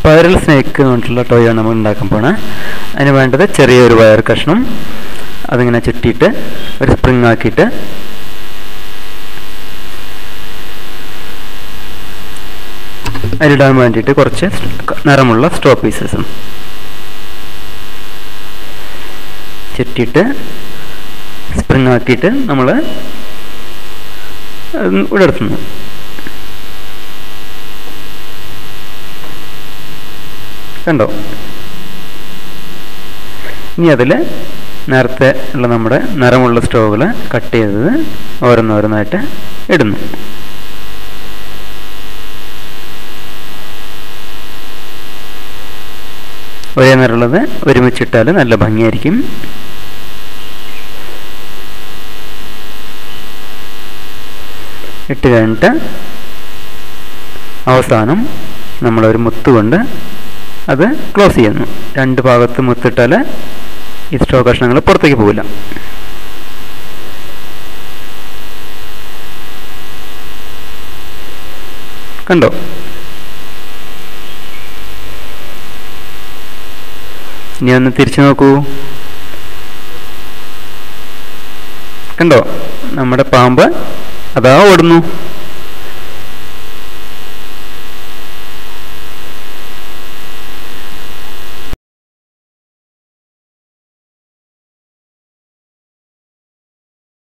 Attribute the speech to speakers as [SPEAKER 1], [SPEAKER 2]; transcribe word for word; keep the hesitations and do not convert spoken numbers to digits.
[SPEAKER 1] Spiral snake എന്ന് പറഞ്ഞിട്ടുള്ള ടോയാണ് നമ്മൾ ഉണ്ടാക്കാൻ പോണേ. അതിന് വേണ്ടത് ചെറിയൊരു വയർ കഷ്ണം, അതിങ്ങനെ ചുറ്റിയിട്ട് ഒരു സ്പ്രിങ് ആക്കിയിട്ട് അതിലിടാൻ വേണ്ടിയിട്ട് കുറച്ച് നിറമുള്ള സ്ട്രോ പീസസും ചുറ്റിയിട്ട് സ്പ്രിങ് ആക്കിയിട്ട് നമ്മൾ ഇവിടെടുത്തുന്നു. കണ്ടോ? ഇനി അതിൽ നേരത്തെ ഉള്ള നമ്മുടെ നിറമുള്ള സ്ട്രോകൾ കട്ട് ചെയ്തത് ഓരോന്നോരോന്നായിട്ട് ഇടുന്നു. ഒരേ നിറമുള്ളത് ഒരുമിച്ചിട്ടാൽ നല്ല ഭംഗിയായിരിക്കും. ഇട്ട് കഴിഞ്ഞിട്ട് അവസാനം നമ്മളൊരു മുത്ത് കൊണ്ട് അത് ക്ലോസ് ചെയ്യുന്നു. രണ്ട് ഭാഗത്ത് മുത്തിട്ടാൽ ഈ സ്ട്രോ കഷ്ണങ്ങൾ പുറത്തേക്ക് പോകില്ല. കണ്ടോ? ഇനി ഒന്ന് തിരിച്ചു നോക്കൂ. കണ്ടോ? നമ്മുടെ പാമ്പ് അതാ ഓടുന്നു.